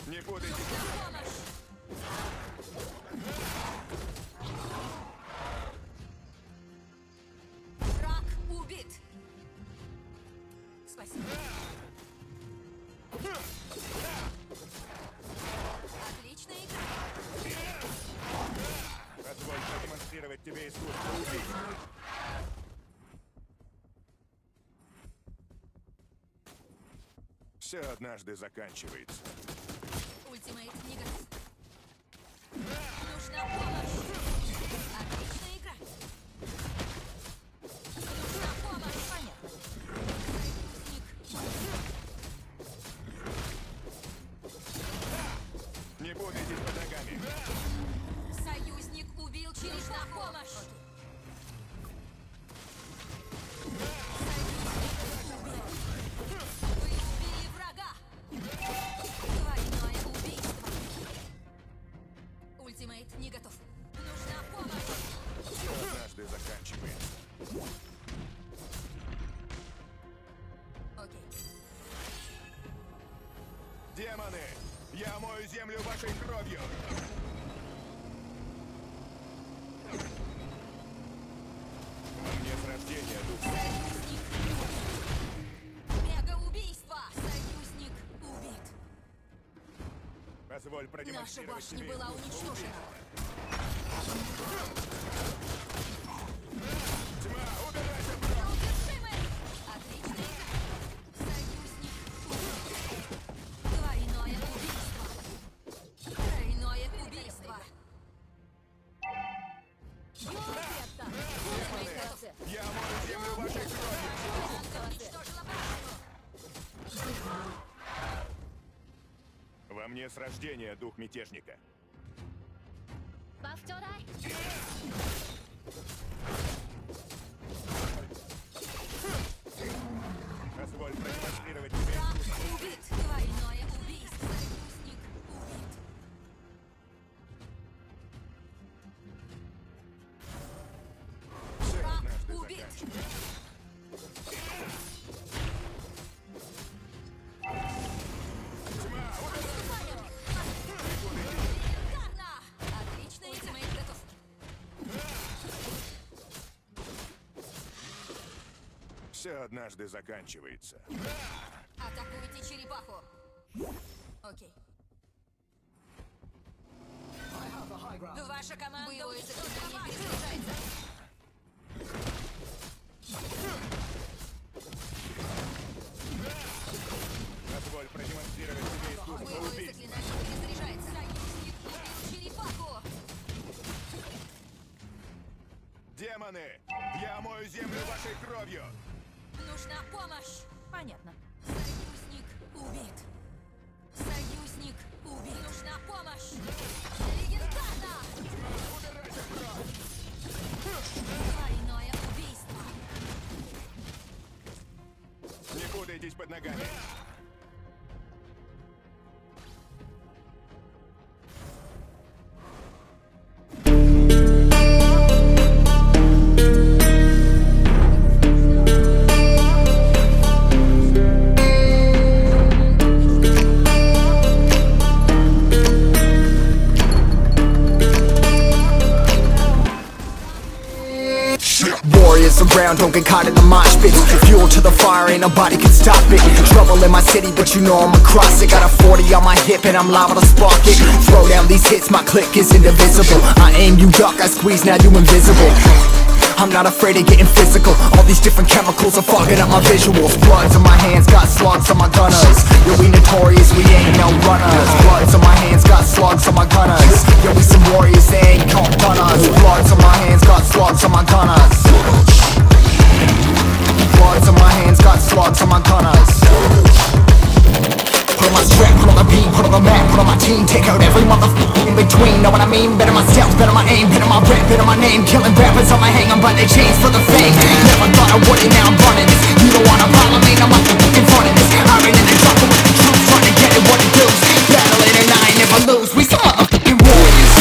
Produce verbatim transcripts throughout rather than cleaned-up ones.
Не путайте. Враг убит. Спасибо. Отличная игра. Позволь продемонстрировать тебе искусство убийства. Все однажды заканчивается. Ультимейт не готов. Нужна помощь. Отличная игра. Нужна помощь. Понятно. Не путайтесь под ногами. Союзник убил через помощь. Вы убили врага. Двойное убийство. Ультимейт не готов. Нужна помощь. Все однажды заканчивается. Окей. Демоны! Я омою землю вашей кровью! Во мне с рождения дух. Союзник убит. Мега-убийство. Союзник убит. Позволь Наша продемонстрировать башня тебе была искусство уничтожена. Тьма, убирайся прочь! Неудержимый. Отличная игра. Союзник убит. Двойное убийство. Тройное убийство. Я омою землю вашей кровью! Уничтожила башню. Во мне с рождения дух мятежника. Повторяй. Позволь продемонстрировать тебе Враг искусство. убит. Двойное убийство. Союзник убит. Все Враг однажды убит. заканчивается. Шикарно. Отличная игра. Ультимейт готов. Все однажды заканчивается. Атакуйте черепаху. Окей. Ваша команда уничтожена. Не перезаряжается. Позволь продемонстрировать тебе искусство Боевое убийства. заклинание перезаряжается. Союзник убил черепаху. Демоны! Я омою землю вашей кровью! Нужна помощь. Понятно. Союзник убит. Союзник убит. Нужна помощь. Легендарно. Убирайся прочь! Двойное убийство. Не путайтесь под ногами. Warriors around, don't get caught in the mosh pit. Fuel to the fire, ain't nobody can stop it. Trouble in my city, but you know I'm across it. Got a forty on my hip and I'm liable to spark it. Throw down these hits, my click is indivisible. I aim, you duck, I squeeze, now you invisible. I'm not afraid of getting physical. All these different chemicals are fogging up my visuals. Bloods on my hands, got slugs on my gunners. Yo, we notorious, we ain't no runners. Bloods on my hands, got slugs on my gunners. Yo, we some warriors, they ain't called gunners. Bloods on my hands, got slugs on my gunners. Bloods on my hands, got slugs on my gunners. Put on my strap, put on the beat, put on the map, put on my team. Take out every motherfucker in between. Know what I mean? Better my stealth, better my aim, better my rap, better my name. Killing rappers on my hang, I'm by their chains for the fame. Never thought I would it, now I'm running this. You don't wanna follow me, now I'm in front of this. I ran in the jungle with the truth, trying to get it what it does. Battling and I ain't never lose, we some motherfucking warriors.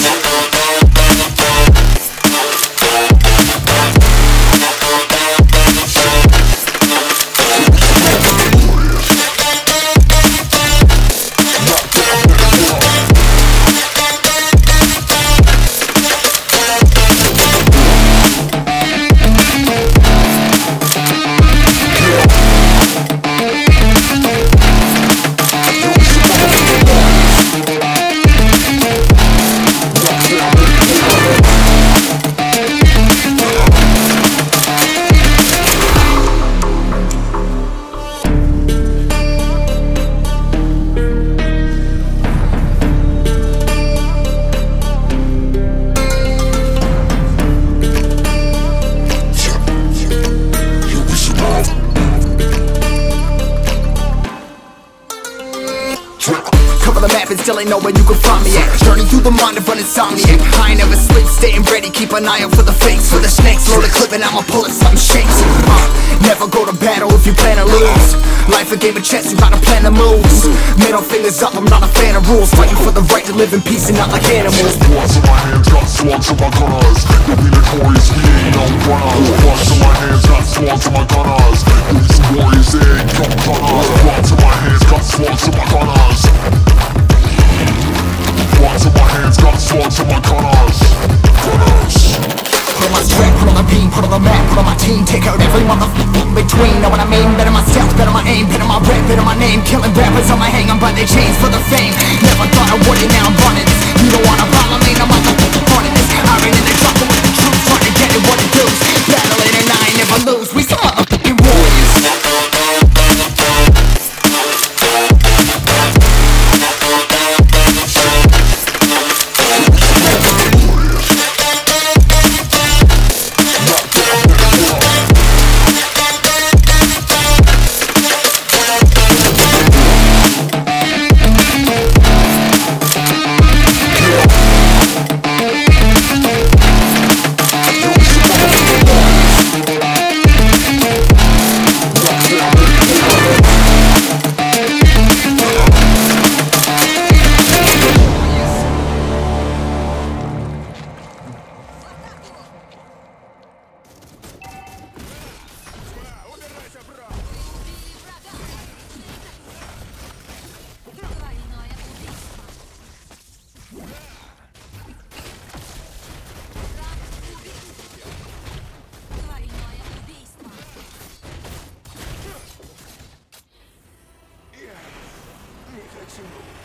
of the map and still ain't know where you can find me at. Journey through the mind of an insomniac. I ain't never sleep, staying ready, keep an eye out for the fakes. For the snakes, load a clip and I'ma pull it, something shakes. uh, Never go to battle if you plan to lose. Life a game of chess, you gotta plan the moves. Middle fingers up, I'm not a fan of rules. Fighting for the right to live in peace and not like animals. Blood to my hands, got swords to my gunners. You'll be notorious, we ain't no runners. Blood to my hands, got swords to my gunners. These warriors, they ain't no gunners. Blood to my hands, got swords to my gunners. Blood to my hands, got swords to my gunners. Gunners. Put on my strap, put on the beam, put on the map, put on my team. Take out every motherfucker in between. Know what I mean? Better myself, better my aim, better my rap, better my name. Killing rappers on my hang, I'm by their chains for the fame. Never thought I would it, now I'm running this. You don't wanna follow me, no motherfucker running this. Iron in the trouble with the truth, trying to get it what it does. Battling and I ain't never lose, we some motherfucking warriors. Я не хочу